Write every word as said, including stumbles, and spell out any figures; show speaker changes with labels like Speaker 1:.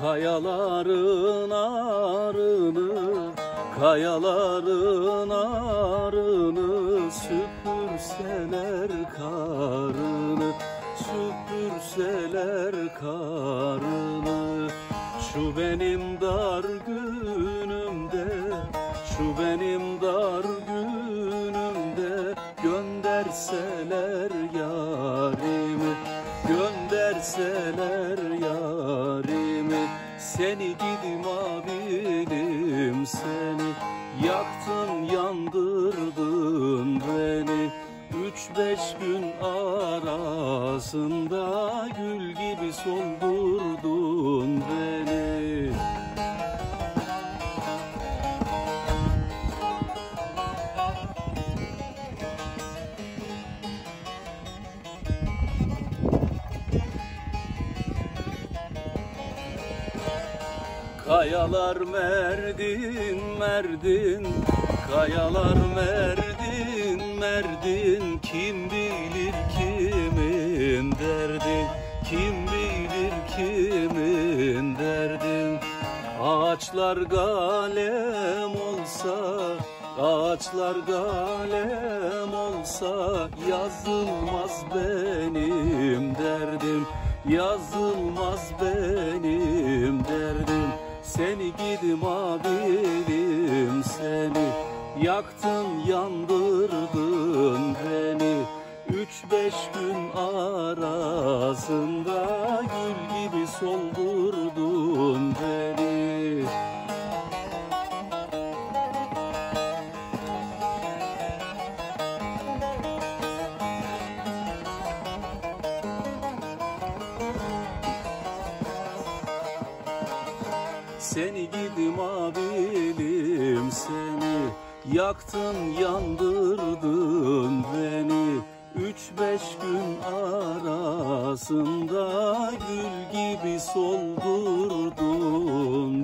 Speaker 1: Kayaların arını, kayaların arını süpürseler karını, süpürseler karını. Şu benim dar günümde, şu benim dar günümde gönderseler yarimi, gönderseler yarimi. Seni gidim abinim seni, yaktın yandırdın beni. Üç beş gün arasında gül gibi soldurdun beni. Kayalar merdin merdin, kayalar merdin merdin. Kim bilir kimin derdin, kim bilir kimin derdin. Ağaçlar galem olsa, ağaçlar galem olsa yazılmaz benim derdim, yazılmaz benim derdim. Seni gidim abinim seni, yaktın yandırdın beni. Üç beş gün arasında gül gibi soldurdun beni. Seni gidim abinim seni, yaktın yandırdın beni. Üç beş gün arasında gül gibi soldurdun